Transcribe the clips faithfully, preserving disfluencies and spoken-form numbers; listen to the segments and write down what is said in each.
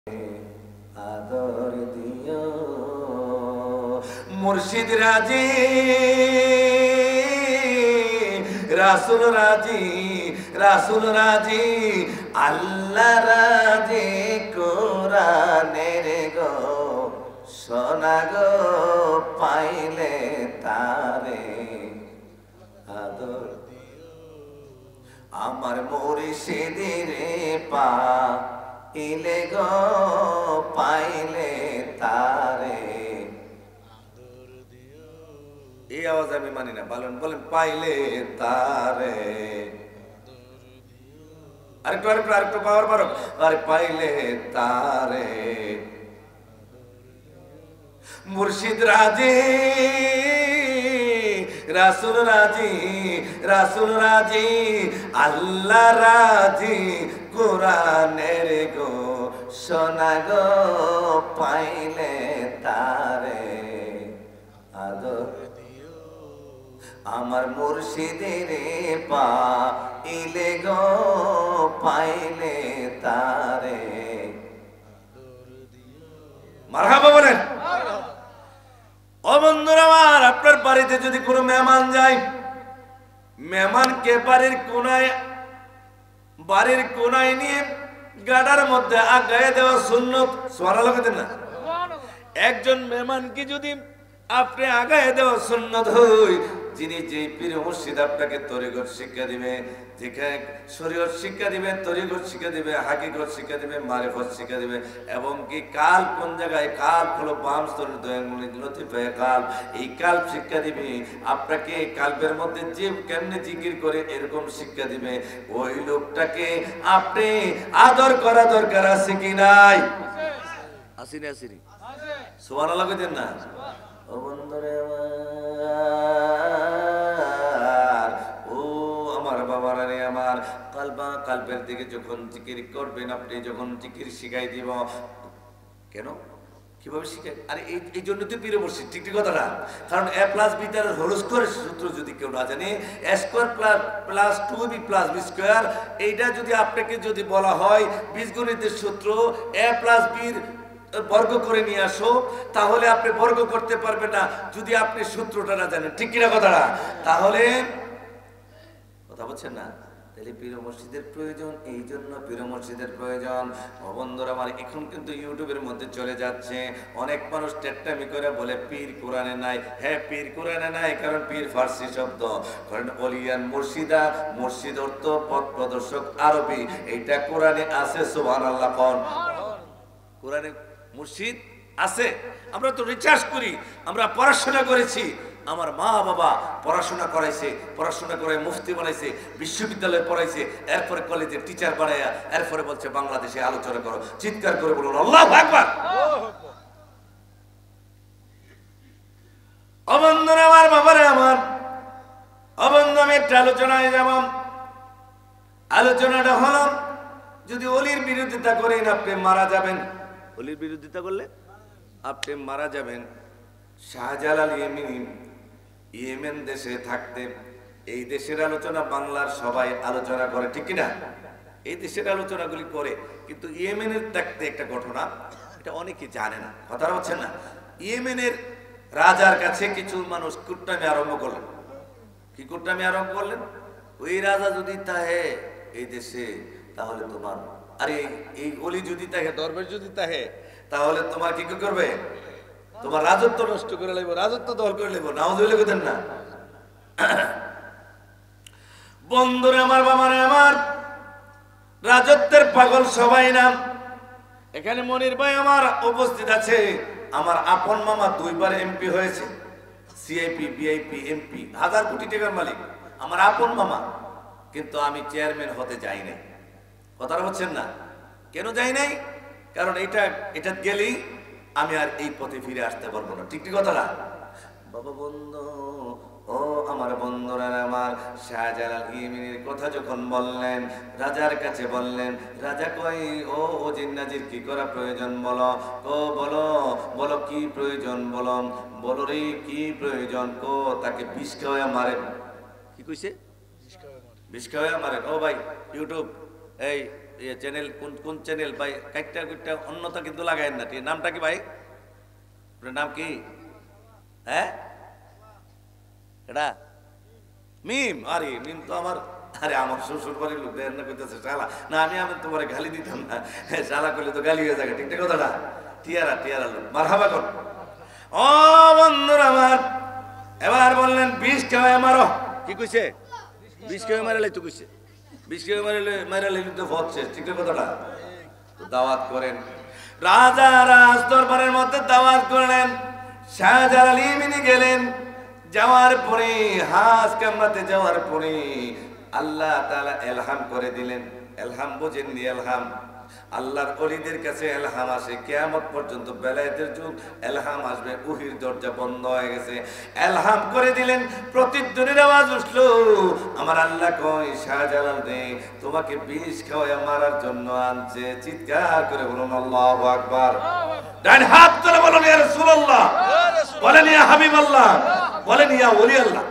আদর দিও মুর্শিদ রাজি রাসূল রাজি রাসূল রাজি আল্লাহ রাজি কোরআনের গো সোনা গো পাইলে তারে আদর আমার মুর্শিদের পা ইলে গো পাইলে তারে এই আওয়াজ আমি মানি না বলেন বলেন পাইলে তারে আরেকটু আরেকটু আরেকটু পাওয়ার পারো আরে পাইলে তারে মুর্শিদ রাজি রাসূল রাজি রাসূল রাজি আল্লাহ রাজি কোরআনের গো সোনা গো পাইলে তারে আদর আমার মুর্শিদের পা ইলে গো পাইলে তারে মারহাবা বলেন। ও বন্ধুরা আমার, আপনার বাড়িতে যদি কোনো মেহমান যায়, মেহমানকে বাড়ির কোনায় বাড়ির কোনায় নিয়ে গাডার মধ্যে আগায় দেওয়া সুন্নত। সুবহানাল্লাহ বলেন না? একজন মেহমানকে যদি আপনি আগায় দেওয়া সুন্নত হয়, যিনি যে পীর মুর্শিদ আপনাকে তরিকত শিক্ষা দিবে, যেখানে শরীয়ত শিক্ষা দিবে, তরিকত শিক্ষা দিবে, হাকিকত শিক্ষা দিবে, মারিফত শিক্ষা দিবে, এবং কি কাল কোন জায়গায় কাল হলো বাম স্তরের দয়ামূলী লতিফে কাল, এই কাল শিক্ষা দিবে আপনাকে। কালবের মধ্যে যে কেমনে জিকির করে এরকম শিক্ষা দিবে। ওই লোকটাকে আপনি আদর করা দরকার আছে কি নাই? আসিনি আসিনি সুবহানাল্লাহ কইতেন না? ও বন্ধুরে আমার, ও আমার বাবারা রে আমার, কালবা কালবের দিকে যখন জিকির করবেন, আপনি যখন জিকির শিখাই দিব, কেন কিভাবে শিখাই? আরে এই এই জন্য তো পীর মুর্শিদ, ঠিক ঠিক কথাটা। কারণ এ প্লাস বি তার হোল স্কোয়ারের সূত্র যদি কেউ না জানে, A square plus plus two B plus B square, এইটা যদি আপনাকে যদি বলা হয় বীজগণিতের সূত্র, এ প্লাস বির বর্গ করে নিয়ে আসো, তাহলে আপনি বর্গ করতে পারবেন না যদি আপনি সূত্রটা না জানেন, ঠিক কিনা কথাটা? তাহলে কথা বলছেন না? তাহলে পীর মসজিদের প্রয়োজন, এই জন্য পীর মসজিদের প্রয়োজন। ও বন্ধুরা আমার, এখন কিন্তু ইউটিউবের মধ্যে চলে যাচ্ছে, অনেক মানুষ টেট্টামি করে বলে পীর কোরআনে নাই। হ্যাঁ, পীর কোরআনে নাই, কারণ পীর ফার্সি শব্দ, কারণ অলিয়ান মুর্শিদা, মুর্শিদ অর্থ পথ প্রদর্শক আরবি, এইটা কোরআনে আছে। সুবহানাল্লাহ কোন কোরআনে মুর্শিদ আছে? আমরা তো রিসার্চ করি, আমরা পড়াশোনা করেছি, আমার মা বাবা পড়াশোনা করাইছে, পড়াশোনা করে মুফতি বানাইছে, বিশ্ববিদ্যালয়ে পড়াইছে, এরপরে কলেজে টিচার বানাইয়া এরপরে বলছে বাংলাদেশে আলোচনা করো। চিৎকার করে বলুন আল্লাহু আকবার। অবন্ধুরা আমার, বাবারে আমার, অবন্ধু আমি একটা আলোচনায় যাব। আলোচনাটা হলো, যদি অলির বিরোধিতা করেন আপনি মারা যাবেন। অলির বিরোধিতা করলে আপনি মারা যাবেন। শাহজালাল ইয়েমেনি, ইয়েমেন দেশে থাকতে, এই দেশের আলোচনা বাংলার সবাই আলোচনা করে, ঠিক কিনা? এই দেশের আলোচনাগুলি করে, কিন্তু ইয়েমেনের থাকতে একটা ঘটনা, এটা অনেকে জানে না, কথা হচ্ছে না। ইয়েমেনের রাজার কাছে কিছু মানুষ কুট্টামি আরম্ভ করলেন। কি কুট্টামি আরম্ভ করলেন? ওই রাজা যদি তাহে এই দেশে, তাহলে তোমার, আরে এই অলি যদি তাহে, দরবেশ যদি তাহে, তাহলে তোমার কি করবে? তোমার রাজত্ব নষ্ট করে লাগবে, রাজত্ব দল করে লাগবে। নাউজুবিল্লাহ কইতেন না? বন্ধুরে আমার, বাবারে আমার, রাজত্বের পাগল সবাই না। এখানে মনির ভাই আমার উপস্থিত আছে, আমার আপন মামা দুইবার এমপি হয়েছে, সিআইপি, বিআইপি, এমপি, হাজার কোটি টাকার মালিক, আমার আপন মামা, কিন্তু আমি চেয়ারম্যান হতে যাই নাই। কথাটা হচ্ছেন না? কেন যাই নাই? কারণ এটা এটা গেলেই আমি আর এই পথে ফিরে আসতে পারবো না, ঠিক ঠিক কথাটা? বাবা বন্ধু, ও আমার বন্ধুরা আমার, শাহজালাল ইয়েমেনের কথা যখন বললেন, রাজার কাছে বললেন, রাজা কই, ও ও জিন্নাজির কি করা প্রয়োজন বলো, ও বলো বলো কি প্রয়োজন বলো, বলো রে কি প্রয়োজন, কো তাকে বিষ খাওয়া মারে। কি কইছে? বিষ খাওয়া মারে। ও ভাই ইউটিউব, এই ইয়ে চ্যানেল কোন কোন চ্যানেল ভাই কাইটটা কুইটটা অন্যতা কিন্তু লাগায়েন না, ঠিক নামটা কি ভাই? আপনার নাম কি? হ্যাঁ এটা মিম। আরে মিম তো আমার, আরে আমার শ্বশুর বাড়ির লোক দেন না কইতেছে শালা, না আমি আমি তোমার গালি দিতাম না, শালা করলে তো গালি হয়ে যাবে, ঠিক কথাটা? টিয়ারা টিয়ারা লোক মারহাবা কর। ও বন্ধুরা আমার, এবার বললেন বিষ কেউ মারো, কি কইছে? বিষ কেউ মারালে তো কইছে, বিষ কেউ মারালে মারালে তো ভোট শেষ, ঠিক কথাটা? তো দাওয়াত করেন, রাজা রাজ দরবারের মধ্যে দাওয়াত করলেন। শাহজালাল ইমিনি গেলেন, যাওয়ার পরে হাঁস কামড়াতে যাওয়ার পরে আল্লাহ তাআলা এলহাম করে দিলেন। এলহাম বোঝেননি? এলহাম আল্লাহর ওলিদের কাছে এলহাম আসে, কিয়ামত পর্যন্ত বেলায়েতের যুগ এলহাম আসবে। ওহির দরজা বন্ধ হয়ে গেছে, এলহাম করে দিলেন। প্রতিধ্বনির আওয়াজ উঠলো, আমার আল্লাহ কয় শাহজালাল রে তোমাকে বিষ খাওয়ায় মারার জন্য আনছে। চিৎকার করে বলুন আল্লাহু আকবার। ডান হাত তুলে বলুন ইয়া রাসূলুল্লাহ, বলেন ইয়া হাবিবাল্লাহ, বলেন ইয়া ওলি আল্লাহ।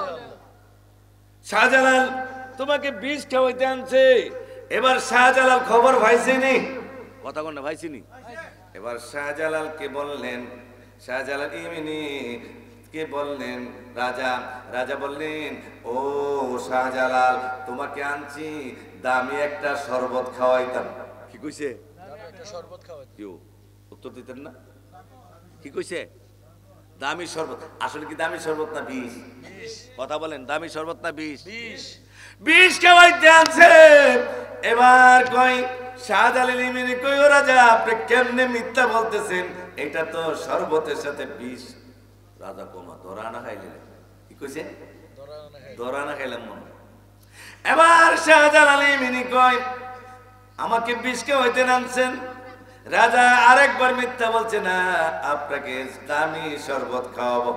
শাহজালাল তোমাকে বিষ খাওয়াইতে আনছে। এবার শাহজালাল খবর পাইছিনি, কথা কোনটা পাইছিনি? এবার শাহজালাল কে বললেন, শাহজালাল ইমিনি কে বললেন রাজা। রাজা বললেন, ও শাহজালাল তোমাকে আনছি দামি একটা শরবত খাওয়াইতাম। কি কইছে? দামি একটা শরবত খাওয়াইতাম। কিও উত্তর দিতেন না? কি কইছে? দামি শরবত। আসলে কি দামি শরবত না বিষ? বিষ। কথা বলেন, দামি শরবত না বিষ? বিষ। বিষ খাওয়াইতে আনছে। এবার কই শাহজালাল ইমিনি কই, ও রাজা আপনি কেমনে মিথ্যা বলতেছেন, এটা তো শরবতের সাথে বিষ। রাজা কোমা ধরা না খাইলেন, কি কইছে? ধরা না খাইলাম মনে। এবার শাহজালাল ইমিনি কই আমাকে বিষ খাওয়াইতে আনছেন। রাজা আরেকবার মিথ্যা বলছে, না আপনাকে দামি শরবত খাওয়াবো।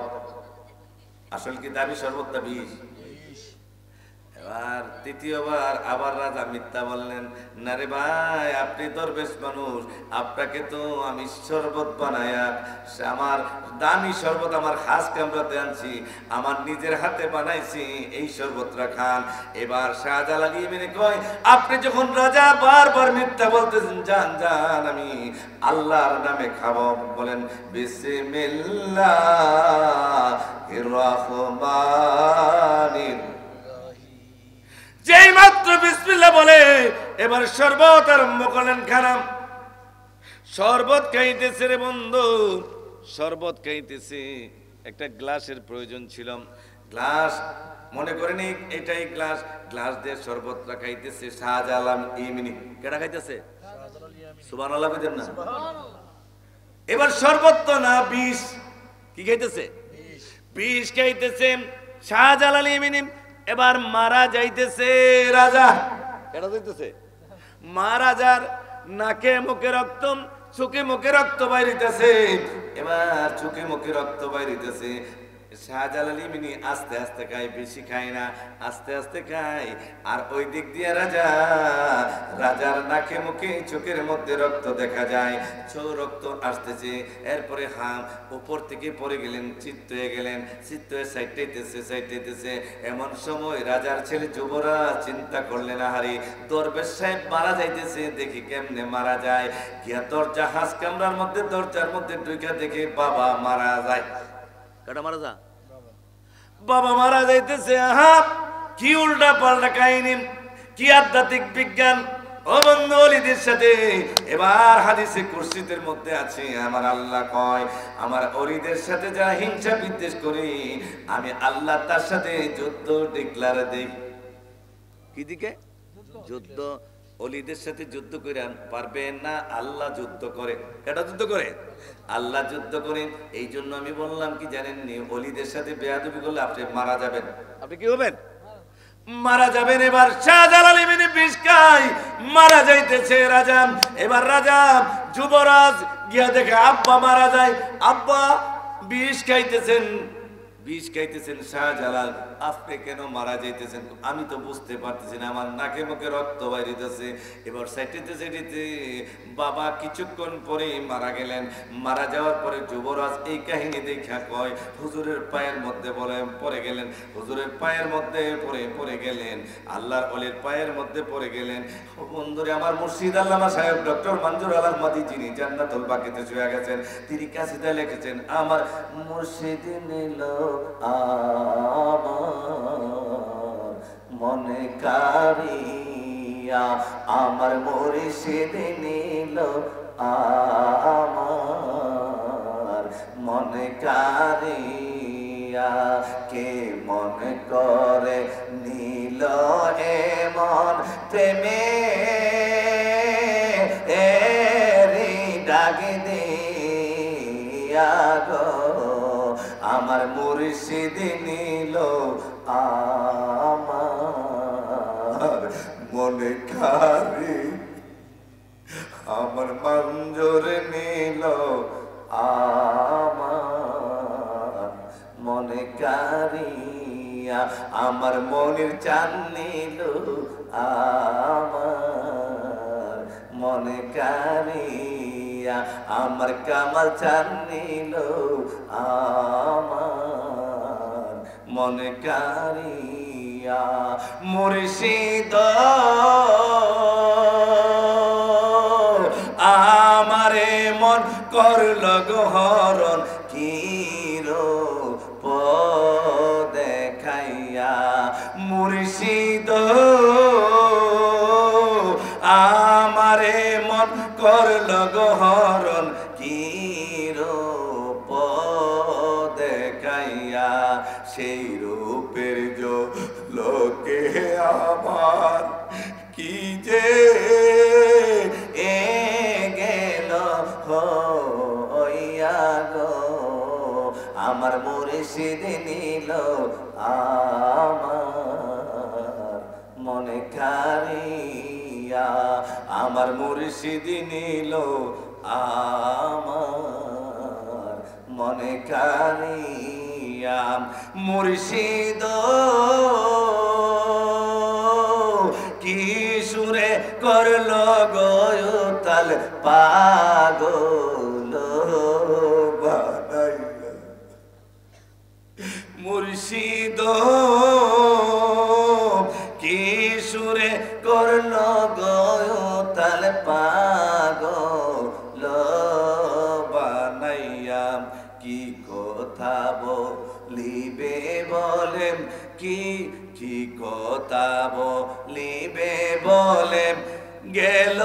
আসল কি দামি শরবত না বিষ? এবার তৃতীয়বার আবার রাজা মিথ্যা বললেন, না রে ভাই আপনি দরবেশ মানুষ, আপনাকে তো আমি শরবত বানায়া আমার দামি শরবত আমার হাঁস কামড়াতে আনছি, আমার নিজের হাতে বানাইছি, এই শরবতটা খান। এবার শাহজালাল ইমিনি কয় আপনি যখন রাজা বারবার মিথ্যা বলতেছেন, যান যান আমি আল্লাহর নামে খাবো। বলেন বিসমিল্লাহির রহমানির। যেই মাত্র বিসমিল্লাহ বলে এবার শরবত আরম্ভ করলেন খারাম। শরবত খাইতেছে রে বন্ধু, শরবত খাইতেছে। একটা গ্লাসের প্রয়োজন ছিল, গ্লাস মনে করেন এটাই গ্লাস, গ্লাস দিয়ে শরবতটা খাইতেছে শাহজালাল ইমিনি। কেডা খাইতেছে? সুবহানাল্লাহ কইতেন না? এবার শরবত তো না বিষ, কি খাইতেছে? বিষ খাইতেছে শাহজালাল ইমিনি। এবার মারা যাইতেছে রাজা, কেডা যাইতেছে? মহারাজার নাকে মুখে রক্ত, চোখে মুখে রক্ত বাইরিতেছে। এবার চোখে মুখে রক্ত বাইরিতেছে। শাহজালাল ইমিনি আস্তে আস্তে খায়, বেশি খায় না, আস্তে আস্তে খায়। আর ওই দিক দিয়ে রাজা, রাজার নাকে মুখে চোখের মধ্যে রক্ত দেখা যায়, চৌ রক্ত আসতেছে। এরপরে হাম উপর থেকে পড়ে গেলেন, চিত্ত হয়ে গেলেন, চিত্ত হয়ে সাইটাইতেছে সাইটাইতেছে। এমন সময় রাজার ছেলে যুবরা চিন্তা করলেন, আহারে দরবেশ সাহেব মারা যাইতেছে, দেখি কেমনে মারা যায়। গিয়া দরজা হাঁস কামরার মধ্যে, দরজার মধ্যে ঢুইকা দেখে বাবা মারা যায়। কাটা মারা যা, বাবা মারা যাইতেছে। আহা কি উল্টা পাল্টা কাহিনী, কি আধ্যাত্মিক বিজ্ঞান ও বন্ধু ওলিদের সাথে। এবার হাদিসে কুরসিদের মধ্যে আছে, আমার আল্লাহ কয় আমার ওলিদের সাথে যারা হিংসা বিদ্বেষ করে আমি আল্লাহ তার সাথে যুদ্ধ ডিক্লার দেই। কি দিকে? যুদ্ধ। ওলিদের সাথে যুদ্ধ করে পারবে না, আল্লাহ যুদ্ধ করে। এটা যুদ্ধ করে, আল্লাহ যুদ্ধ করেন। এই জন্য আমি বললাম কি জানেননি, ওলিদের সাথে বেয়াদবি করলে আপনি মারা যাবেন। আপনি কি হবেন? মারা যাবেন। এবার শাহজালাল ইমিনি বিষ খায়, মারা যাইতেছে রাজা। এবার রাজা যুবরাজ গিয়া দেখে আব্বা মারা যায়, আব্বা বিষ খাইতেছেন। বিষ খাইতেছেন শাহজালাল, আপনি কেন মারা যাইতেছেন? আমি তো বুঝতে পারতেছি না, আমার নাকে মুখে রক্ত বাইরিতেছে। এবার সাইটিতে সাইটিতে বাবা কিছুক্ষণ পরেই মারা গেলেন। মারা যাওয়ার পরে যুবরাজ এই কাহিনী দেখা কয় হুজুরের পায়ের মধ্যে বলে পড়ে গেলেন, হুজুরের পায়ের মধ্যে পড়ে পড়ে গেলেন, আল্লাহর ওলির পায়ের মধ্যে পড়ে গেলেন। বন্ধুরে আমার মুর্শিদ আল্লামা সাহেব ডক্টর মঞ্জুর আল আহমদী, যিনি জান্নাতুল বাকিতে শুয়ে গেছেন, তিনি কাসিদা লিখেছেন, আমার মুর্শিদ নিল আমার মনে কারিয়া, আমার মুর্শিদ নিল আমার মনে কারিয়া, কে মনে করে নীল এমন প্রেমে এরি ডাক দিয়া গো, আমার মুর্শিদ নিল আমার মনে কারি, আমার মঞ্জুর নিল আমার মনে কারিয়া, আমার মনের চান নিল আমার মনে কারিয়া, আমার কামাল চান নিল আমার মনে কারিয়া। মুর্শিদ আমারে মন করল গহরণ, কি রূপ দেখাইয়া, মুর্শিদ আমারে মন করল গহরণ, কি রূপ দেখাইয়া, সেই রূপের জো লোকে আমার কি যে এ গেল হইয়া গো, আমার মুর্শিদ নিল আমার মনে কারিয়া, আমার মুর্শিদ নিল আমার মনে কারিয়া। মুর্শিদ কি সুরে করল গয়তাল পাগল বানাইলা, মুর্শিদ কি সুরে করল গয়তাল পাগল বানাইয়া, কি কথা বলিবে বলেন, কি কি কথা বলিবে বলেন, গেল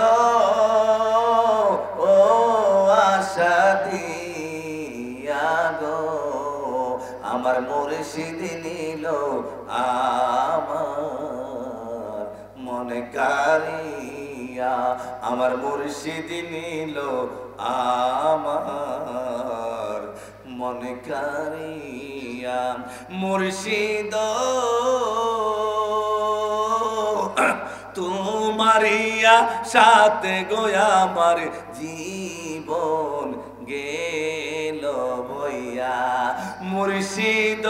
ও আশা দিয়া গো, আমার মুর্শিদ নিল আমার মনে কারিয়া, আমার মুর্শিদ নিল আমার মনে কারিয়া। মুর্শিদ তোমারিয়া সাথে গোয়া আমার জীবন গেল বইয়া, মুর্শিদ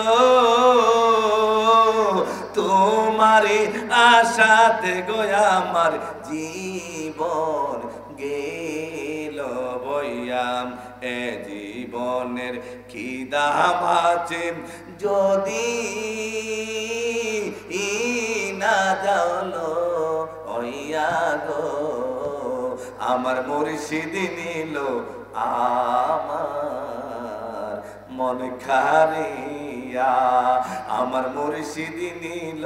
তোমারি আশাতে গোয়া আমার জীবন গেল বইয়া, এ জীবনের কি দাম আছে যদি না যাওলো হইয়া গো, আমার মুর্শিদ নিল আমার মন কারিয়া, আমার মুর্শিদ নিল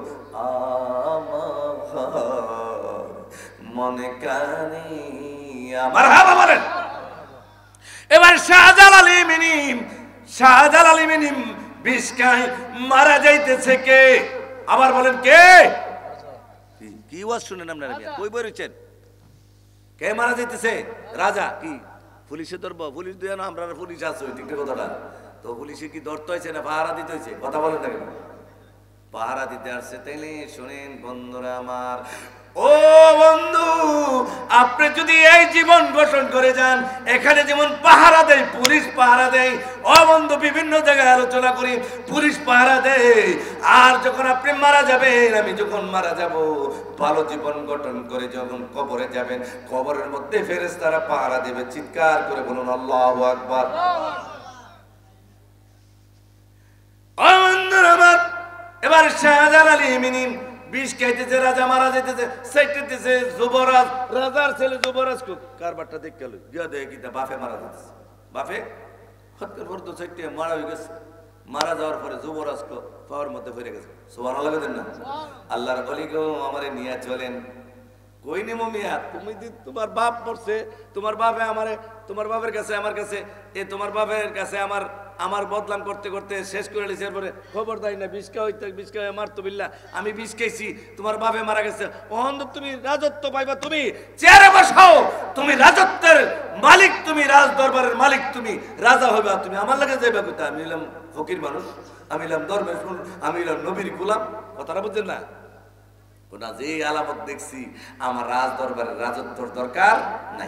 আমার মন কারিয়া। মারহাবা বলেন। এবার শাহজালাল মিনিম, শাহজালাল মিনিম বিষ্কায় মারা যাইতেছে কে? আবার বলেন কে? কি ওয়াজ শুনেন আপনারা? কই বই রইছেন? কে মারা যাইতেছে? রাজা। কি পুলিশে ধরবো? পুলিশ দিয়ে না, আমরা পুলিশ আছে ওই দিকটা কথাটা তো, পুলিশে কি ধরতে হয়েছে না পাহারা দিতে হয়েছে? কথা বলেন না কেন? পাহারা দিতে আসছে। তাইলে শোনেন বন্ধুরা আমার, ও বন্ধু, আপনি যদি এই জীবন গঠন করে যান, এখানে যেমন পাহারা দেয়, পুলিশ পাহারা দেয়, ও বন্ধু বিভিন্ন জায়গায় আলোচনা করি, পুলিশ পাহারা দেয়। আর যখন আপনি মারা যাবেন, আমি যখন মারা যাব, ভালো জীবন গঠন করে যখন কবরে যাবেন, কবরের মধ্যে ফেরেশতারা পাহারা দেবে। চিৎকার করে বলুন আল্লাহু আকবার। ও বন্ধুরা আমার, এবার শাহজালাল ইমিনি বিষ খাইতেছে, রাজা মারা যাইতেছে, সাইটেছে যুবরাজ, রাজার ছেলে যুবরাজ কারবারটা দেখ গেল, গিয়া দেখে কিতা বাপে মারা যাইতেছে। বাপে হত্যা করতো সাইটে মারা হয়ে গেছে। মারা যাওয়ার পরে যুবরাজ পাওয়ার মধ্যে ফিরে গেছে। সুবহানাল্লাহ দেন না? আল্লাহর ওলি গো আমারে নিয়ে চলেন। কই নেমো মিয়া, তুমি তোমার বাপ মরছে, তোমার বাপে আমারে, তোমার বাপের কাছে আমার কাছে, এ তোমার বাপের কাছে আমার আমার বদলাম করতে করতে শেষ করে দিয়েছে। এরপরে খবর দেয় না, বিষ খাওয়াই বিষ খাওয়াই মারতো বিল্লা, আমি বিষ খাইছি, তোমার বাপে মারা গেছে, অহন তুমি রাজত্ব পাইবা, তুমি চেয়ারে বসাও, তুমি রাজত্বের মালিক, তুমি রাজ দরবারের মালিক, তুমি রাজা হইবা, তুমি আমার লাগে যাইবা কোথায়? আমি হলাম ফকির মানুষ, আমি হলাম ধর্মের, আমি হলাম নবীর গোলাম। কথাটা বুঝছেন না? ওটা যে আলামত দেখছি, আমার রাজ দরবারের রাজত্বর দরকার নাই।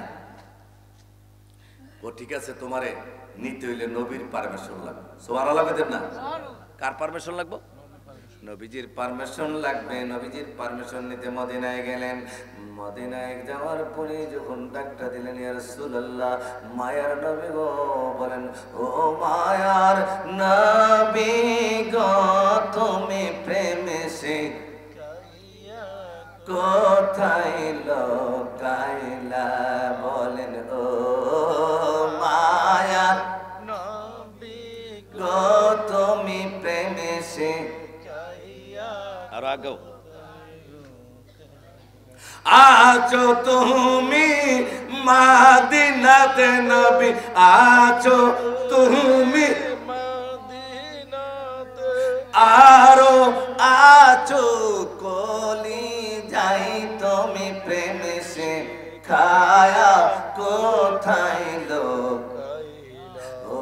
ও ঠিক আছে, তোমারে নিতে হইলে নবীর পারমিশন লাগবে। সুবহানাল্লাহ দেন না? কার পারমিশন লাগবে? নবীজির পারমিশন লাগবে। নবীজির পারমিশন নিতে মদিনায় গেলেন। মদিনায় যাওয়ার পরে যখন ডাকটা দিলেন, ইয়া রাসূলুল্লাহ, মায়ার নবী গো, বলেন ও মায়ার নবী গো, তুমি প্রেমে সে কোথায় লোকাইলা, বলেন ও মায়ার নবী গো, তুমি প্রেমে সে আর আগো আছো তুমি মদিনাতে নবী, আছো তুমি মদিনাতে, আরো আছো কলি যাই, তুমি প্রেমে সে খায়া কোথায় লোক, ও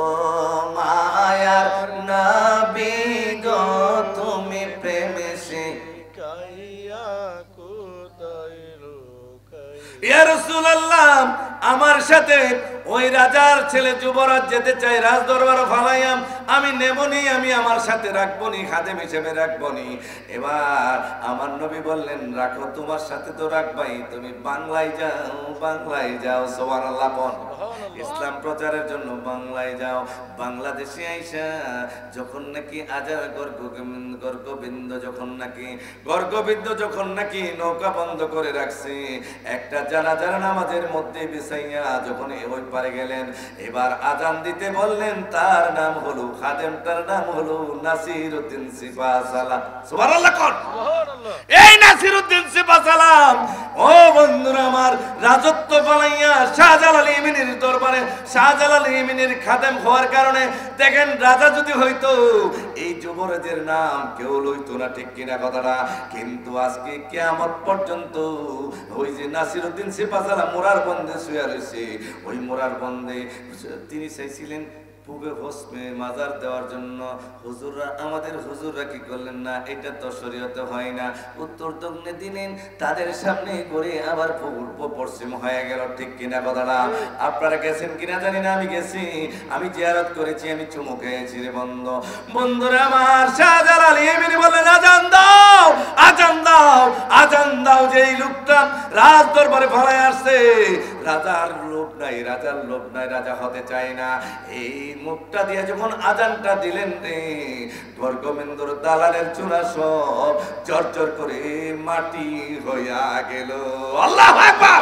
মায়ার নবী গো, তুমি প্রেমে সে খায়া কোথায় লোক। ইয়া রাসূলুল্লাহ, আমার সাথে ওই রাজার ছেলে যুবরাজ যেতে চাই, রাজ দরবার ফালাইয়াম, আমি নেবনি, আমি আমার সাথে রাখবনি, খাদেম হিসেবে রাখবনি। এবার আমার নবী বললেন, রাখো, তোমার সাথে তো রাখবাই, তুমি বাংলায় যাও, বাংলায় যাও। সুবহানাল্লাহ। ইসলাম প্রচারের জন্য বাংলায় যাও। বাংলাদেশে আইসা যখন নাকি আজার গর্গবিন্দ যখন নাকি গর্গবিন্দ যখন নাকি নৌকা বন্ধ করে রাখছে, একটা জানাজার নামাজের মধ্যে বিছাইয়া যখন ওই পারে গেলেন, এবার আজান দিতে বললেন, তার নাম হলো, খাদেমটার নাম হলো নাসিরউদ্দিন সিপাহসালাম। সুবহানাল্লাহ। কোন এই নাসিরউদ্দিন সিপাহসালাম? ও বন্ধুরা আমার, রাজত্ব পালাইয়া শাহজালাল ইমিনের দরবারে শাহজালাল ইমিনের খাদেম হওয়ার কারণে দেখেন, রাজা যদি হইতো এই যুবরাজের নাম কেউ লইতো না, ঠিক কিনা কথাটা? কিন্তু আজকে কিয়ামত পর্যন্ত ওই যে নাসিরউদ্দিন সিপাহসালাম মোরার বন্দে শুয়ে রয়েছে, ওই মোরার বন্দে তিনি চাইছিলেন পূবে হোসমে মাজার দেওয়ার জন্য। হুজুররা, আমাদের হুজুররা কি করলেন না, এটা তো শরীয়তে হয় না, উত্তর দক্ষিণে দিলেন, তাদের সামনে করে আবার পূর্ব পশ্চিম হয়ে গেল, ঠিক কিনা কথাটা? আপনারা গেছেন কিনা জানি না, আমি গেছি, আমি জিয়ারত করেছি, আমি চুমু খেয়েছি রে বন্ধ। বন্ধুরা আমার, শাহজালাল ইমিনি বললেন, আজান দাও, আজান দাও, আজান দাও, যে এই লোকটা রাজ দরবারে ভাড়ায় আসছে, রাজার লোভ নাই, রাজার লোভ নাই, রাজা হতে চায় না। এই মুখটা দিয়ে যখন আজানটা দিলেন রে, গর্গমেন্দ্র দালালের চূড়া সব জর্জর করে মাটি হইয়া গেল। আল্লাহু আকবার।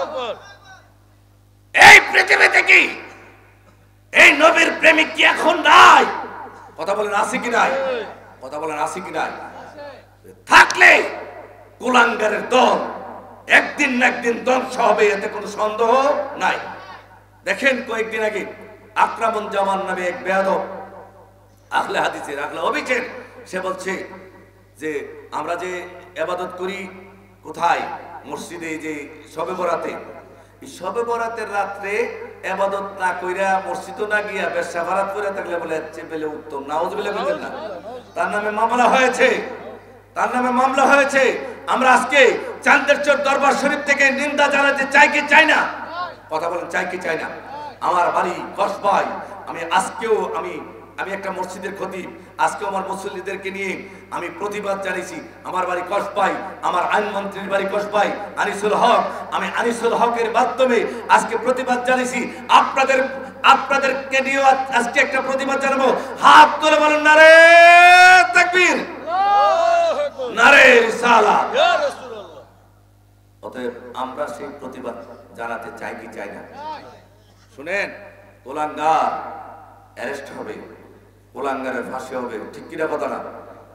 এই পৃথিবীতে কি এই নবীর প্রেমিক কি এখন নাই? কথা বলেন, আছে কি নাই? কথা বলেন, আছে কি নাই? থাকলে কুলাঙ্গারের দল একদিন না একদিন ধ্বংস হবে, এতে কোনো সন্দেহ নাই। দেখেন, কয়েকদিন আগে আকরামুন জামান নামে এক বেয়াদব, আহলে হাদিসের আহলে অবিচের, সে বলছে যে আমরা যে ইবাদত করি কোথায়, মসজিদে, যে শবে বরাতে, এই শবে বরাতের রাত্রে ইবাদত না কইরা, মসজিদও না গিয়া বেশ্যা বারাত করে থাকলে বলে পেলে উত্তম। নাউযুবিল্লাহ বলেন না? তার নামে মামলা হয়েছে, তার নামে মামলা হয়েছে। আমরা আজকে চান্দের চর দরবার শরীফ থেকে নিন্দা জানাতে চাই কি চাই না? কথা বলেন, চাই কি চাই না? আমার বাড়ি কসবাই, আমি আজকেও আমি আমি একটা মসজিদের খতিব, আজকেও আমার মুসল্লিদেরকে নিয়ে আমি প্রতিবাদ জানিয়েছি। আমার বাড়ি কসবাই, আমার আইনমন্ত্রীর বাড়ি কসবাই, আনিসুল হক, আমি আনিসুল হকের মাধ্যমে আজকে প্রতিবাদ জানিয়েছি। আপনাদের আপনাদেরকে নিয়ে আজকে একটা প্রতিবাদ জানাবো। হাত তুলে বলেন নারে তাকবীর, নারে রিসালাত। অতএব আমরা সেই প্রতিবাদ জানাতে চাই কি চাই না? শুনেন, কোলাঙ্গার অ্যারেস্ট হবে, কোলাঙ্গারের ফাঁসি হবে, ঠিক কিনা কথা না?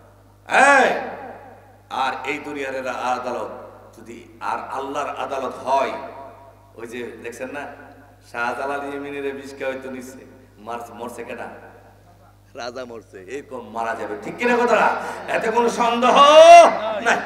আর এই দুনিয়ার আদালত যদি আর আল্লাহর আদালত হয়, ওই যে দেখছেন না শাহজালাল ইয়েমেনের বিষ্কা হয়তো নিচ্ছে, মারছে, মরছে কেনা? রাজা মরছে, এরকম মারা যাবে, ঠিক কিনা কথা না? এতে কোনো সন্দেহ নাই।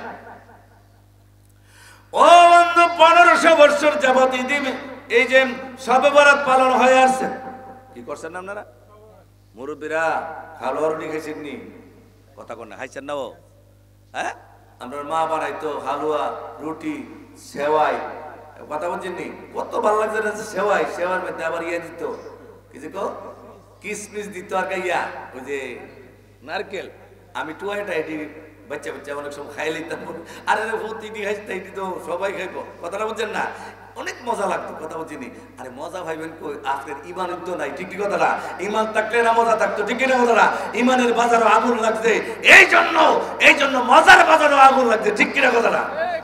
ও বন্ধু, পনেরোশো বছর যাবত এই যে শবে বরাত পালন হয়ে আসছে, কি করছেন না আপনারা? মুরব্বীরা খালোয়ার রুটি খাইছেন নি? কথা কন না, খাইছেন না? ও হ্যাঁ, আপনার মা বানাইতো হালুয়া, রুটি, সেওয়াই, কথা বলছেন নি? কত ভালো লাগছে সেওয়াই, সেওয়ার মধ্যে আবার ইয়ে দিত, কি যে কিসমিস দিত, আর গাইয়া ওই যে নারকেল। আমি টুয়াইটা এটি বাচ্চা বাচ্চা অনেক সময় খাই লিতাম। আরে প্রতিটি খাইতে এটি তো সবাই খাইব, কথাটা বলছেন না? অনেক মজা লাগতো, কথা বলছি নি? আরে মজা ভাইবেন কই, আপনার ইমান তো নাই, ঠিক কি কথাটা? ইমান থাকলে না মজা থাকতো, ঠিক কিনা কথাটা? ইমানের বাজারও আগুন লাগছে, এই জন্য এই জন্য মজার বাজারও আগুন লাগছে, ঠিক কিনা কথাটা?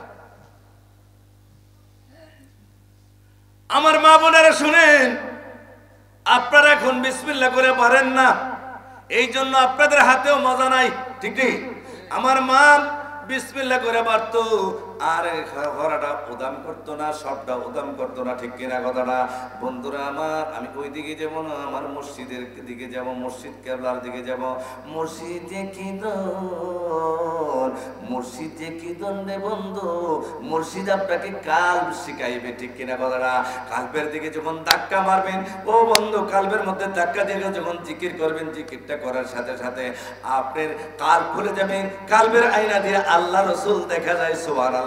আমার মা বোনেরা শুনেন, আপনারা এখন বিসমিল্লাহ করে পারেন না, এই জন্য আপনাদের হাতেও মজা নাই, ঠিক নেই? আমার মা বিসমিল্লাহ করে পারতো, আর ঘোড়াটা উদাম করতো না, সবটা উদাম করতো না, ঠিক কিনা কথাটা? বন্ধুরা আমার, আমি ওই দিকে যাবো না, আমার মসজিদের দিকে যাব, মসজিদ কেবলার দিকে যাব। মসজিদে কি দন, মসজিদে কি দন রে বন্ধু, মসজিদ আপনাকে কাল্ব শিখাইবে, ঠিক কিনা কথাটা? কাল্বের দিকে যখন ধাক্কা মারবেন, ও বন্ধু, কাল্বের মধ্যে ধাক্কা দিয়ে যখন জিকির করবেন, জিকিরটা করার সাথে সাথে আপনার কাল খুলে যাবে, কাল্বের আয়না দিয়ে আল্লাহ রসুল দেখা যায়। সুবহানাল্লাহ।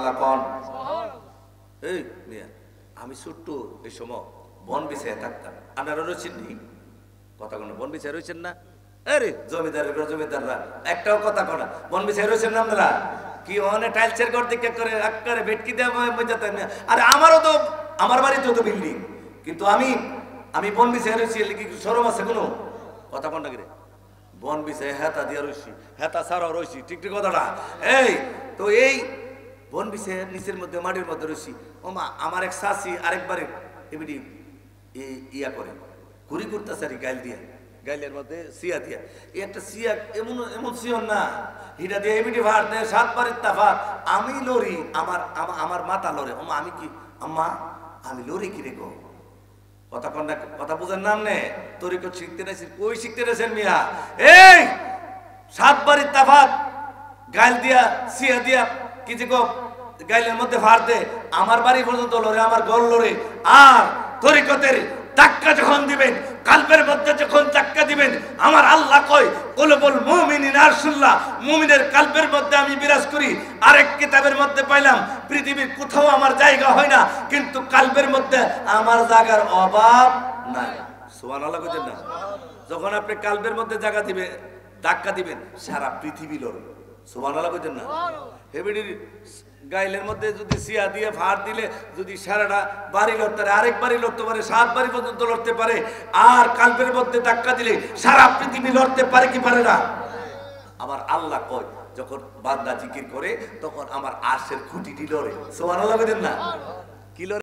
আমি ছোট্ট এই সময় বন বিছায় থাকতাম, আপনারা রয়েছেন নি? কথা কোনো বন বিছায় রয়েছেন না? আরে জমিদার জমিদাররা একটাও কথা কনা, বন বিছায় রয়েছেন না আপনারা? কি অনেক টাইলসের ঘর দিকে করে আকারে ভেটকি দেওয়া বোঝাতেন। আরে আমারও তো, আমার বাড়িতেও তো বিল্ডিং, কিন্তু আমি আমি বন বিছায় রয়েছি, কি সরম আছে কোনো? কথা কন না কি রে? বন বিছায় হেতা দিয়ে রয়েছি, হেতা ছাড়াও রয়েছি, ঠিক ঠিক কথাটা? এই তো এই বন বিছে নিচের মধ্যে মাটির মধ্যে রয়েছি। ও মা, আমার এক শাশি আরেকবারে এমনি ইয়া করে ঘুরি করতেছে, আর গাইল দিয়া, গাইলের মধ্যে সিয়া দিয়া, এই একটা সিয়া এমন এমন সিয়ন না, হিটা দিয়ে এমনি ভাত নেয়, সাত বারের তাফাত। আমি লড়ি, আমার আমার মাথা লড়ে। ও মা, আমি কি আম্মা, আমি লড়ি কি রে গো? কথা কন্যা, কথা বুঝেন নাম নে? তরিকত শিখতে নেছি, কই শিখতে নেছেন মিয়া? এই সাত বারের তাফাত গাইল দিয়া, সিয়া দিয়া, কি যে গাইলের মধ্যে ভার দে, আমার বাড়ি পর্যন্ত লড়ে, আমার গল লড়ে। আর তরিকতের ধাক্কা যখন দিবেন, কালবের মধ্যে যখন ধাক্কা দিবেন, আমার আল্লাহ কয় কুলুবুল মুমিনিন আরশুল্লাহ, মুমিনের কালবের মধ্যে আমি বিরাজ করি। আরেক কিতাবের মধ্যে পাইলাম, পৃথিবীর কোথাও আমার জায়গা হয় না, কিন্তু কালবের মধ্যে আমার জায়গার অভাব নাই। সুবহানাল্লাহ কইতেন না? যখন আপনি কালবের মধ্যে জায়গা দিবেন, ধাক্কা দিবেন, সারা পৃথিবী লড়বে। সুবহানাল্লাহ কইতেন না? হেবিডির গাইলের মধ্যে যদি সিয়া দিয়ে ভার দিলে, যদি সারাটা বাড়ি লড়তে পারে, আরেক বাড়ি লড়তে পারে, সাত বাড়ি পর্যন্ত লড়তে পারে। আর কালবের মধ্যে ধাক্কা দিলে সারা পৃথিবী লড়তে পারে কি পারে না? আমার আল্লাহ কয়, যখন বান্দা জিকির করে, তখন আমার আরশের খুঁটিটি লড়ে। সুবহানাল্লাহ কইতেন না? কি লড়ে?